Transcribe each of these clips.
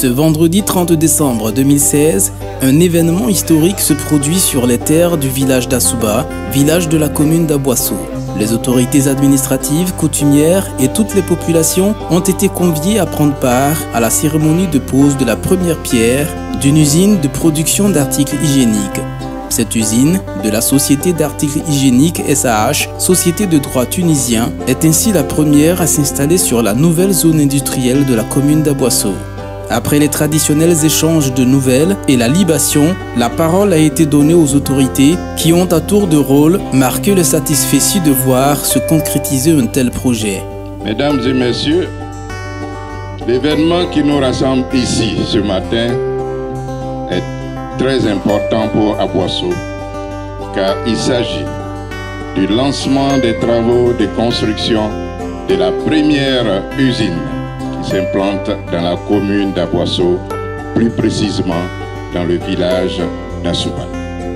Ce vendredi 30 décembre 2016, un événement historique se produit sur les terres du village d'Assouba, village de la commune d'Aboisseau. Les autorités administratives, coutumières et toutes les populations ont été conviées à prendre part à la cérémonie de pose de la première pierre d'une usine de production d'articles hygiéniques. Cette usine, de la Société d'articles hygiéniques SAH, société de droit tunisien, est ainsi la première à s'installer sur la nouvelle zone industrielle de la commune d'Aboisseau. Après les traditionnels échanges de nouvelles et la libation, la parole a été donnée aux autorités qui ont à tour de rôle marqué le satisfecit de voir se concrétiser un tel projet. Mesdames et messieurs, l'événement qui nous rassemble ici ce matin est très important pour Aboisseau, car il s'agit du lancement des travaux de construction de la première usine qui s'implante dans la commune d'Aboisseau, plus précisément dans le village d'Assouba.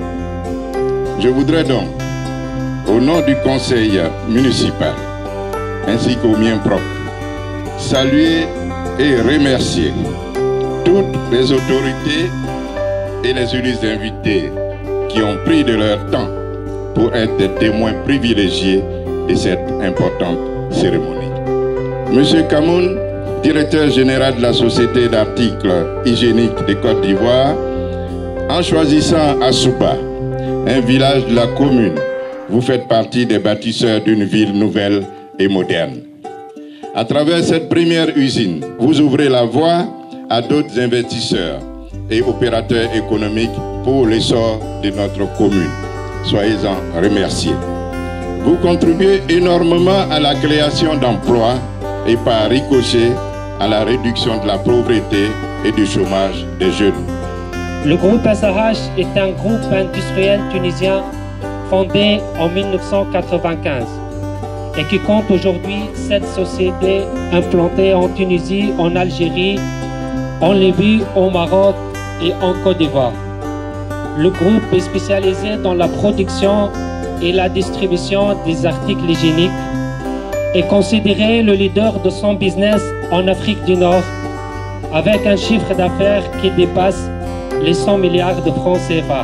Je voudrais donc, au nom du conseil municipal, ainsi qu'au mien propre, saluer et remercier toutes les autorités et les illustres invités qui ont pris de leur temps pour être des témoins privilégiés de cette importante cérémonie. Monsieur Kamoun, directeur général de la Société d'articles hygiéniques de Côte d'Ivoire, en choisissant Assouba, un village de la commune, vous faites partie des bâtisseurs d'une ville nouvelle et moderne. À travers cette première usine, vous ouvrez la voie à d'autres investisseurs et opérateurs économiques pour l'essor de notre commune. Soyez-en remerciés. Vous contribuez énormément à la création d'emplois et par ricochet à la réduction de la pauvreté et du chômage des jeunes. Le groupe SAH est un groupe industriel tunisien fondé en 1995 et qui compte aujourd'hui 7 sociétés implantées en Tunisie, en Algérie, en Libye, au Maroc et en Côte d'Ivoire. Le groupe est spécialisé dans la production et la distribution des articles hygiéniques et considéré le leader de son business en Afrique du Nord avec un chiffre d'affaires qui dépasse les 100 milliards de francs CFA.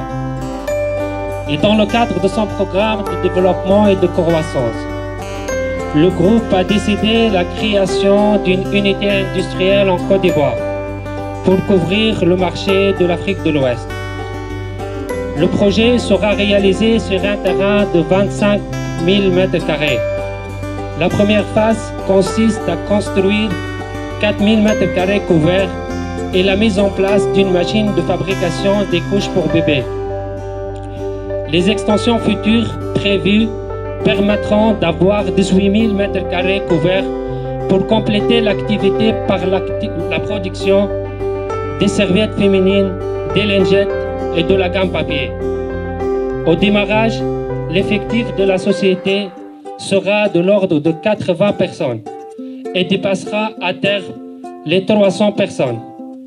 Et dans le cadre de son programme de développement et de croissance, le groupe a décidé la création d'une unité industrielle en Côte d'Ivoire pour couvrir le marché de l'Afrique de l'Ouest. Le projet sera réalisé sur un terrain de 25 000 m². La première phase consiste à construire 4 000 m² couverts et la mise en place d'une machine de fabrication des couches pour bébés. Les extensions futures prévues permettront d'avoir 18 000 m² couverts pour compléter l'activité par la production des serviettes féminines, des lingettes et de la gamme papier. Au démarrage, l'effectif de la société sera de l'ordre de 80 personnes et dépassera à terme les 300 personnes.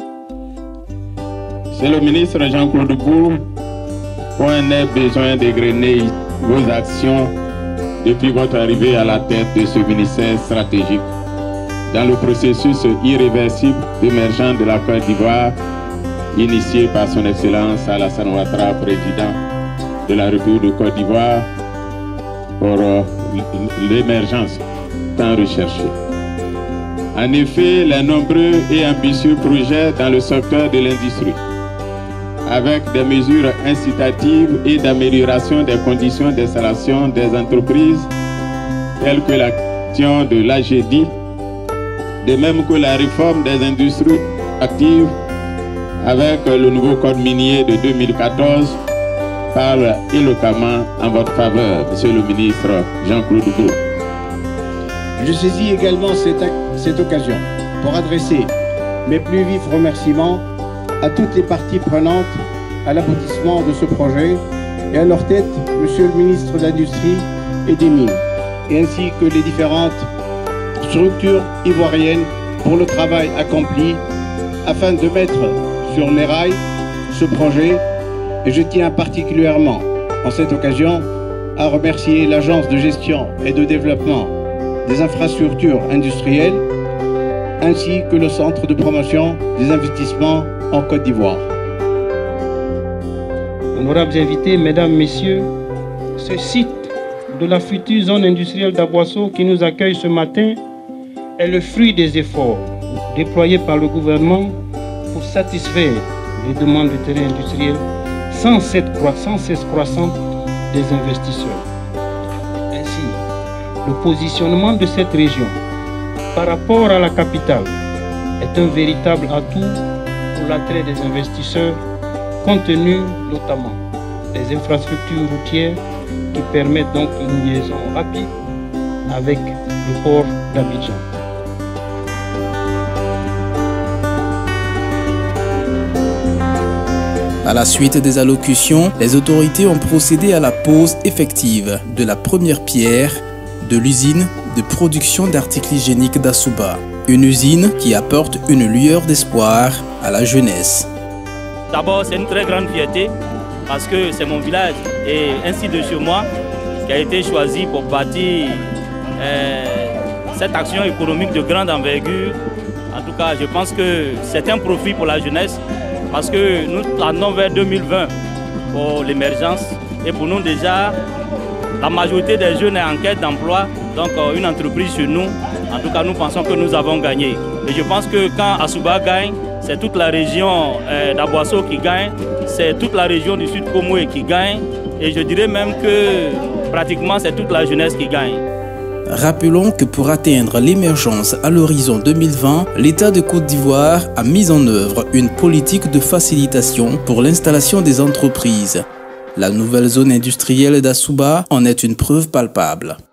C'est le ministre Jean-Claude Gour, point n'est besoin d'égrener vos actions depuis votre arrivée à la tête de ce ministère stratégique dans le processus irréversible d'émergence de la Côte d'Ivoire initié par son Excellence Alassane Ouattara, président de la République de Côte d'Ivoire, pour l'émergence tant recherchée. En effet, les nombreux et ambitieux projets dans le secteur de l'industrie, avec des mesures incitatives et d'amélioration des conditions d'installation des entreprises, telles que l'action de l'AGEDI, de même que la réforme des industries actives, avec le nouveau code minier de 2014, parle éloquemment en votre faveur, Monsieur le ministre Jean-Claude Gour. Je saisis également cette occasion pour adresser mes plus vifs remerciements à toutes les parties prenantes à l'aboutissement de ce projet et à leur tête, Monsieur le ministre de l'Industrie et des Mines, et ainsi que les différentes structures ivoiriennes pour le travail accompli afin de mettre sur les rails ce projet. Et je tiens particulièrement, en cette occasion, à remercier l'Agence de gestion et de développement des infrastructures industrielles ainsi que le Centre de promotion des investissements en Côte d'Ivoire. Honorables invités, mesdames, messieurs, ce site de la future zone industrielle d'Aboisseau qui nous accueille ce matin est le fruit des efforts déployés par le gouvernement pour satisfaire les demandes du terrain industriel sans cesse croissante des investisseurs. Ainsi, le positionnement de cette région par rapport à la capitale est un véritable atout pour l'attrait des investisseurs, compte tenu notamment des infrastructures routières qui permettent donc une liaison rapide avec le port d'Abidjan. À la suite des allocutions, les autorités ont procédé à la pose effective de la première pierre de l'usine de production d'articles hygiéniques d'Assouba. Une usine qui apporte une lueur d'espoir à la jeunesse. D'abord, c'est une très grande fierté parce que c'est mon village et ainsi de chez moi qui a été choisi pour bâtir cette action économique de grande envergure. En tout cas, je pense que c'est un profit pour la jeunesse parce que nous tendons vers 2020 pour l'émergence et pour nous déjà, la majorité des jeunes est en quête d'emploi, donc une entreprise chez nous, en tout cas nous pensons que nous avons gagné. Et je pense que quand Assouba gagne, c'est toute la région d'Aboisseau qui gagne, c'est toute la région du Sud Comoé qui gagne et je dirais même que pratiquement c'est toute la jeunesse qui gagne. Rappelons que pour atteindre l'émergence à l'horizon 2020, l'État de Côte d'Ivoire a mis en œuvre une politique de facilitation pour l'installation des entreprises. La nouvelle zone industrielle d'Assouba en est une preuve palpable.